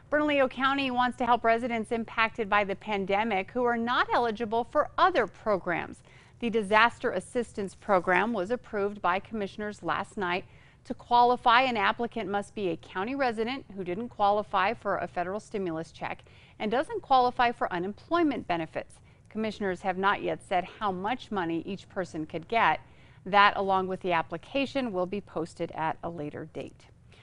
Bernalillo County wants to help residents impacted by the pandemic who are not eligible for other programs. The Disaster Assistance Program was approved by commissioners last night. To qualify, an applicant must be a county resident who didn't qualify for a federal stimulus check and doesn't qualify for unemployment benefits. Commissioners have not yet said how much money each person could get. That, along with the application, will be posted at a later date.